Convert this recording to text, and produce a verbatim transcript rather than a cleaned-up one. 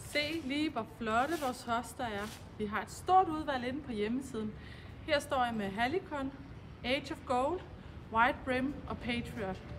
Se lige, hvor flotte vores Hosta er. Vi har et stort udvalg inde på hjemmesiden. Her står jeg med Halicon, Age of Gold, White Brim og Patriot.